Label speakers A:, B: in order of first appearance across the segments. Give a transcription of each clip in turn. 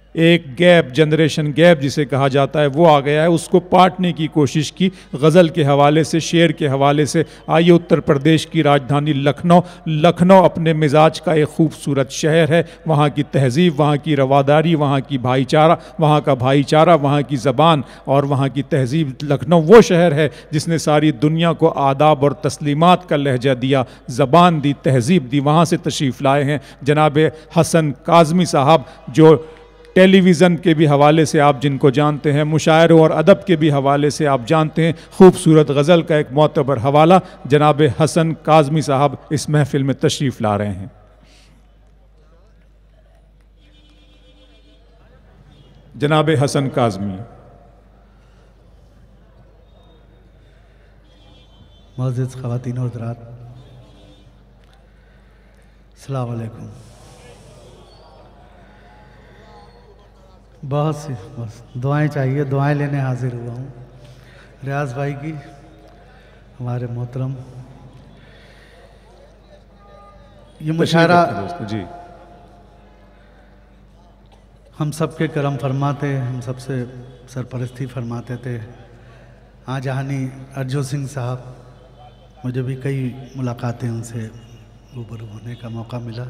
A: एक gap, generation gap जिसे कहा जाता है, वो आ गया है। उसको पाटने की कोशिश की गज़ल के हवाले से, शेर के हवाले से। आइए, उत्तर प्रदेश की राजधानी लखनऊ अपने मिजाज का एक खूबसूरत शहर है। वहाँ की तहज़ीब, वहाँ की रवादारी, वहाँ की भाईचारा, वहाँ का भाईचारा, वहाँ की ज़बान और वहाँ की तहज़ीब। लखनऊ वो शहर है जिसने सारी दुनिया को आदाब और तस्लीमात का लहजा दिया, ज़बान दी, तहज़ीब दी। वहाँ से तशरीफ़ लाए हैं जनाब हसन काज़मी साहब, जो टेलीविज़न के भी हवाले से आप जिनको जानते हैं, मुशायरों और अदब के भी हवाले से आप जानते हैं। खूबसूरत गज़ल का एक मोतबर हवाला जनाब हसन काज़मी साहब इस महफिल में तशरीफ़ ला रहे हैं। जनाब हसन काज़मी।
B: मुअज़्ज़िज़ ख़वातीन और हज़रात, अस्सलाम वालेकुम। बहुत सी बस दुआएं चाहिए, दुआएं लेने हाजिर हुआ हूँ। रियाज भाई की, हमारे मोहतरम, ये मुशायरा
A: जी
B: हम सब के करम फरमाते, हम सबसे सरपरस्ती फरमाते थे। आज जहानी अर्जुन सिंह साहब, मुझे भी कई मुलाकातें उनसे रूबरू होने का मौका मिला।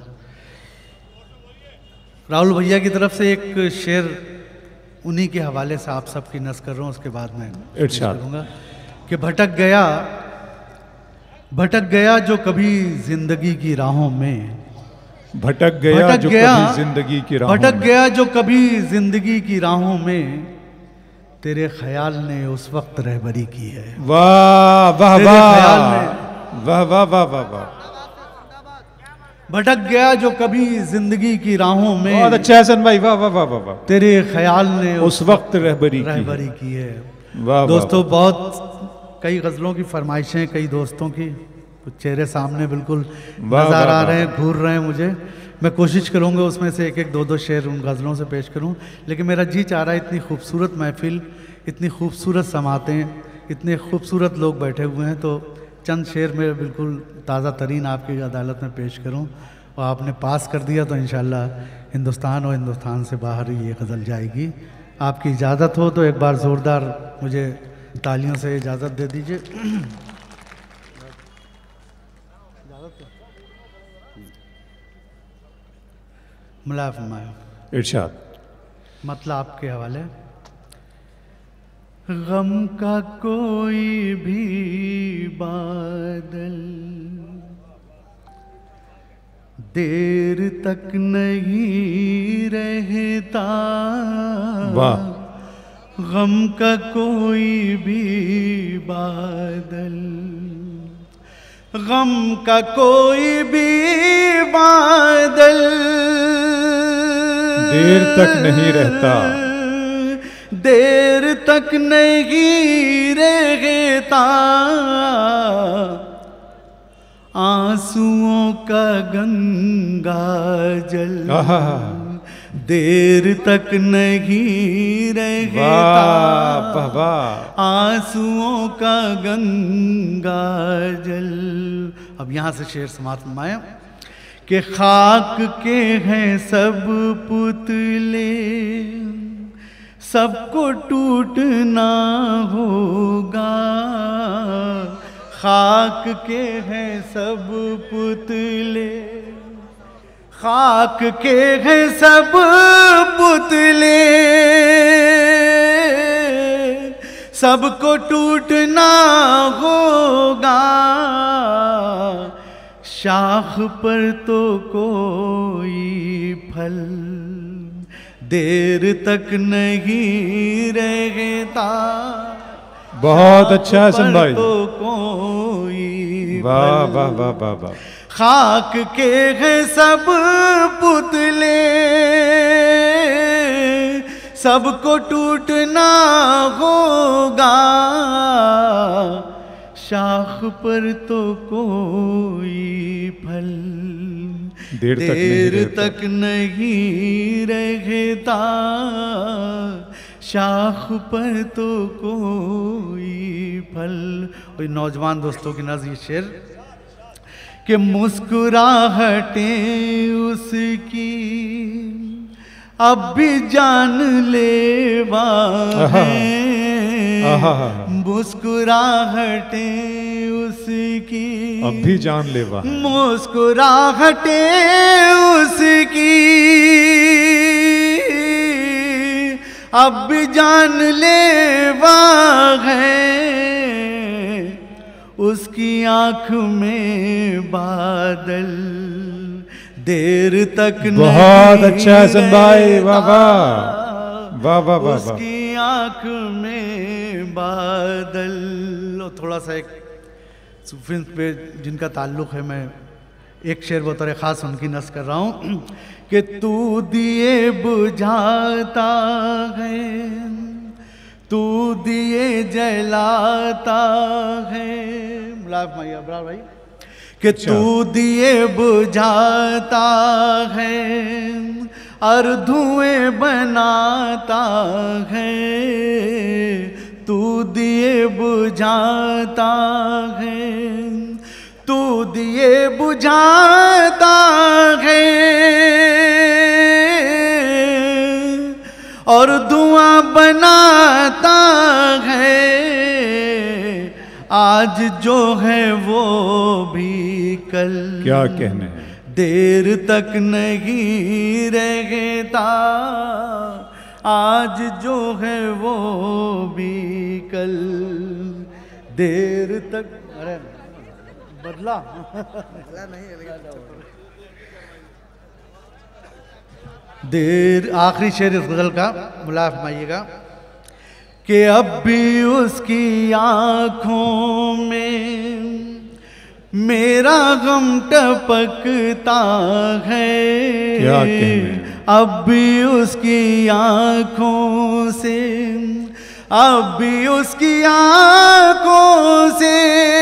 B: राहुल भैया की तरफ से एक शेर उन्हीं के हवाले से आप सबकी नज़्म कर रहा हूँ, उसके बाद मैं इरशाद करूँगा कि भटक गया जो कभी जिंदगी की राहों में,
A: भटक गया जो कभी जिंदगी की राहों में,
B: भटक गया जो कभी जिंदगी की राहों में, तेरे ख्याल ने उस वक्त रहबरी की है।
A: वाह वाह वाह वाह वाह वाह वाह वाह।
B: भटक गया जो कभी जिंदगी की राहों में,
A: बहुत अच्छा हसन भाई, वाह वाह वाह वाह।
B: तेरे ख्याल ने
A: उस वक्त रहबरी
B: की है।
A: वाह
B: दोस्तों, बहुत कई गज़लों की फरमाइशें, कई दोस्तों की, कुछ चेहरे सामने बिल्कुल नज़र आ रहे हैं, घूर रहे हैं मुझे। मैं कोशिश करूँगा उसमें से एक एक दो शेर उन गज़लों से पेश करूँ, लेकिन मेरा जी चाह रहा है, इतनी खूबसूरत महफिल, इतनी खूबसूरत समातें, इतने खूबसूरत लोग बैठे हुए हैं, तो चंद शेर में बिल्कुल ताज़ा तरीन आपकी अदालत में पेश करूं। और आपने पास कर दिया तो इंशाल्लाह हिंदुस्तान और हिंदुस्तान से बाहर ही ये गज़ल जाएगी। आपकी इजाज़त हो तो एक बार ज़ोरदार मुझे तालियों से इजाज़त दे दीजिए। मुला फरमाया,
A: इरशाद।
B: मतलब आपके हवाले। गम का कोई भी बादल देर तक नहीं रहता,
A: वाह।
B: गम का कोई भी बादल, गम का कोई भी बादल
A: देर तक नहीं रहता,
B: देर तक नहीं रहता, आंसुओं का गंगा जल देर तक नहीं रहता, आंसुओं का गंगा जल। अब यहाँ से शेर समाप्त फरमाया कि खाक के हैं सब पुतले, सबको टूटना होगा, खाक के हैं सब पुतले, खाक के हैं सब पुतले, सबको टूटना होगा, शाख पर तो कोई फल देर तक नहीं रहता।
A: बहुत अच्छा है सन भाई,
B: तो कोई
A: वाह वाह वाह वाह वाह।
B: खाक के हैं सब पुतले, सबको टूटना होगा, शाख पर तो कोई फल देर तक नहीं रहता, शाख पर तो कोई फल। और नौजवान दोस्तों की नज़र ये शेर कि मुस्कुराहटें उसकी अब भी जान लेवा है, मुस्कुराहटें उसकी
A: अब भी जान लेवा,
B: मुस्कुराहटें उसकी अब भी जान लेवा है, उसकी आँख में बादल देर तक
A: बहुत अच्छा हसन भाई, वाह वाह वाह वाह वाह।
B: उसकी आँख में बादल। थोड़ा सा एक सूफी पे जिनका ताल्लुक है, मैं एक शेर बतौर ख़ास उनकी नस कर रहा हूँ कि तू दिए बुझाता है, तू दिए जलाता है, मैया भाई कि तू दिए बुझाता है और धुएं बनाता है, तू दिए बुझाता है, तू दिए बुझाता है और धुआं बनाता है, आज जो है वो भी कल
A: क्या कहने हैं,
B: देर तक नहीं रहता, आज जो है वो भी कल देर तक। अरे बदला नहीं देर। आखिरी शेर इस गजल का मुलाफ माइएगा कि अब भी उसकी आँखों में मेरा गम टपकता है,
A: क्या कहने,
B: अब भी उसकी आँखों से, अब भी उसकी आँखों से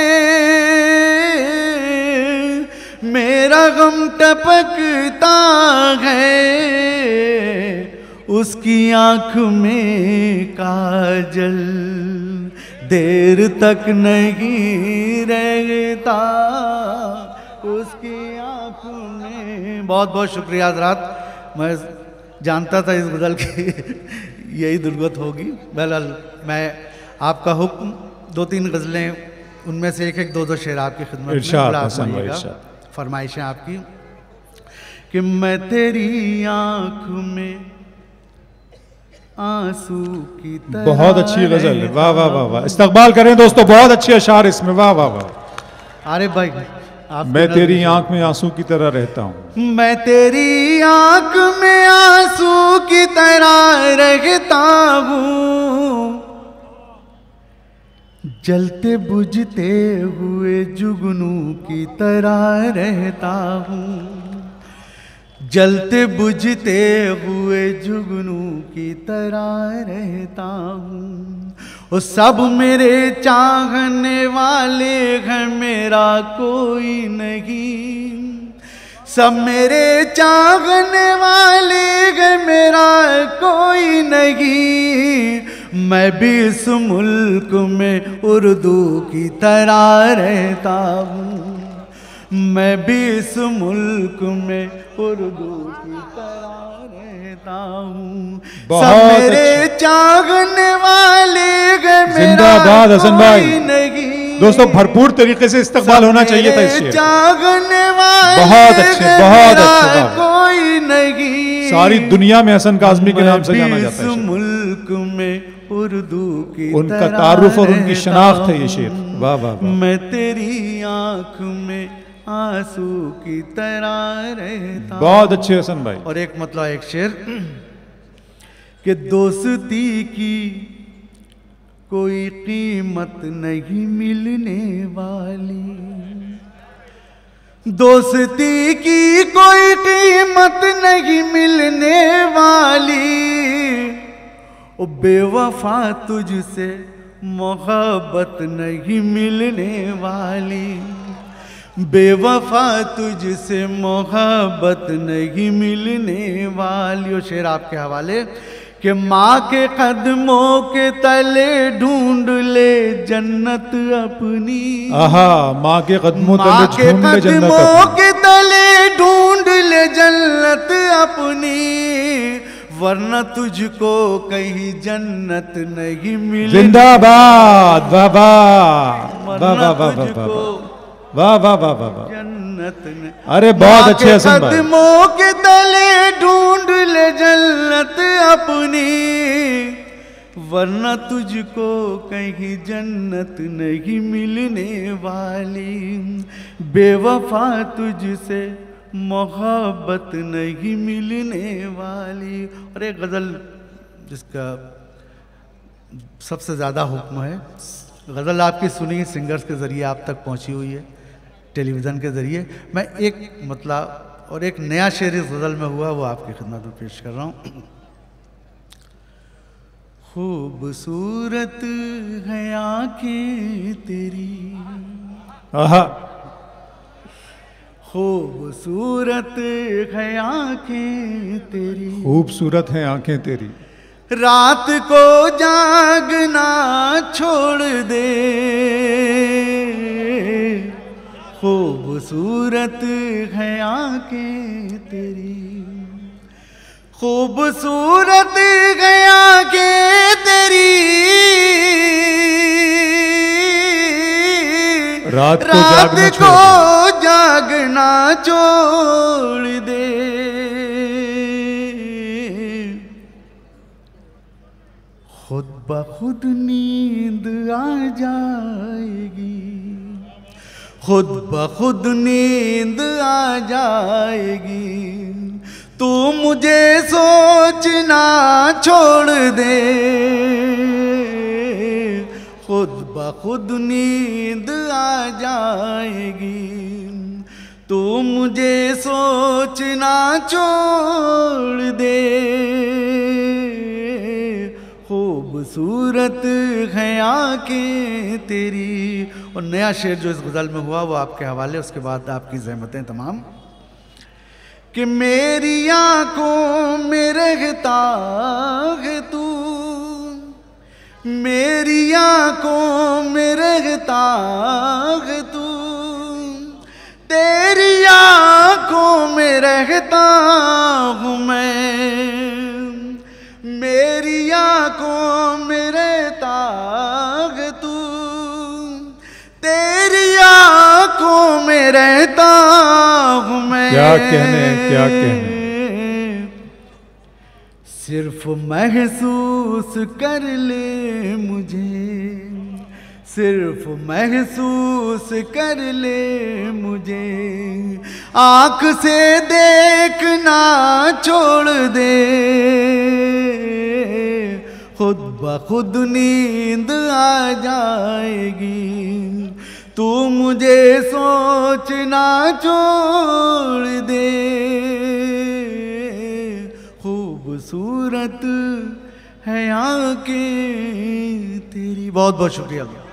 B: मेरा गम टपकता है, उसकी आँख में काजल देर तक नहीं रहता, उसकी आँख में। बहुत बहुत शुक्रिया हज़रात, मैं जानता था इस गज़ल की यही दुर्गत होगी। बहरहाल मैं आपका हुक्म, 2-3 गज़लें उनमें से एक दो शेर आपकी खिदमत में फरमाइशें आपकी कि मैं तेरी आँख में आंसू की तरह।
A: बहुत अच्छी गजल है, वाह वाह वाह वाह। इस्तकबाल करें दोस्तों, बहुत अच्छे अशार इसमें, वाह वाह वाह।
B: अरे भाई
A: मैं तेरी आंख में आंसू की तरह रहता हूँ,
B: मैं तेरी आंख में आंसू की तरह रहता हूँ, जलते बुझते हुए जुगनू की तरह रहता हूँ, जलते बुझते हुए जुगनू की तरह रहता हूँ। वो सब मेरे चाहने वाले हैं, मेरा कोई नहीं, सब मेरे चाहने वाले हैं, मेरा कोई नहीं। मैं भी इस मुल्क में उर्दू की तरह रहता हूँ, मैं भी इस मुल्क में उर्दू की तरह रहता हूँ। सब मेरे चाहने वाले
A: जिंदाबाद हसन भाई। दोस्तों भरपूर तरीके से इस्तकबाल होना चाहिए था इस शेर।
B: चाहने वाले
A: बहुत अच्छे, बहुत अच्छे,
B: कोई नहीं,
A: सारी दुनिया में हसन काज़मी के नाम से जाना जाता है।
B: इस मुल्क में उर्दू की
A: उनका तारुफ और उनकी शनाख्त है ये शेर, वाह वाह।
B: मैं तेरी आँख में आंसू की तरह रहता।
A: बहुत अच्छे हसन भाई।
B: और एक मतलब एक शेर कि दोस्ती की कोई कीमत नहीं मिलने वाली, दोस्ती की कोई कीमत नहीं मिलने वाली, ओ बेवफा तुझसे मोहब्बत नहीं मिलने वाली, बेवफा तुझसे मोहब्बत नहीं मिलने वाली। वो शेर आपके हवाले कि माँ के कदमों के तले ढूंढ ले जन्नत अपनी,
A: आहा, माँ के कदमों के
B: तले ढूंढ ले जन्नत अपनी, वरना तुझको कहीं जन्नत नहीं मिली।
A: जिंदाबाद, वाह वाह वाह वाह वाह वाह वाह वाह वाह वाह,
B: जन्नत ने
A: अरे बहुत अच्छे हसन भाई।
B: कदमों के तले ढूंढ ले जन्नत अपनी, वरना तुझको कहीं जन्नत नहीं मिलने वाली। बेवफा तुझसे मोहब्बत नहीं मिलने वाली। और एक गज़ल जिसका सबसे ज़्यादा हुक्म है, गज़ल आपकी सुनी सिंगर्स के ज़रिए आप तक पहुंची हुई है, टेलीविज़न के ज़रिए। मैं एक मतलब और एक नया शेर इस गज़ल में हुआ वो आपकी खिदमत में पेश कर रहा हूँ। खूबसूरत है आँखें तेरी,
A: आहा,
B: खूबसूरत है आँखें तेरी,
A: खूबसूरत हैं आंखें तेरी,
B: रात को जागना छोड़ दे। खूबसूरत है आँखें तेरी, खूबसूरत है आँखें तेरी,
A: रात
B: को जागना छोड़ दे। खुद ब खुद नींद आ जाएगी, खुद ब खुद नींद आ जाएगी। तू मुझे सोचना छोड़ दे, खुद ब खुद नींद आ जाएगी। तू मुझे सोचना छोड़ दे। खूबसूरत है आँखें तेरी। और नया शेर जो इस गज़ल में हुआ वो आपके हवाले, उसके बाद आपकी ज़हमतें तमाम। कि मेरी आँखों में रहता है तू, मेरी आँखों में रहता है तू, तेरी आँखों में रहता हूँ मैं। मेरी आँखों में रहता है तू, तेरी आँखों में रहता हूँ मैं।
A: क्या कहने, क्या कहने।
B: सिर्फ महसूस कर ले मुझे, सिर्फ महसूस कर ले मुझे। आँख से देखना छोड़ दे, खुद ब खुद नींद आ जाएगी। तू मुझे सोचना छोड़ दे। खूबसूरत है आँखें तेरी। बहुत बहुत शुक्रिया।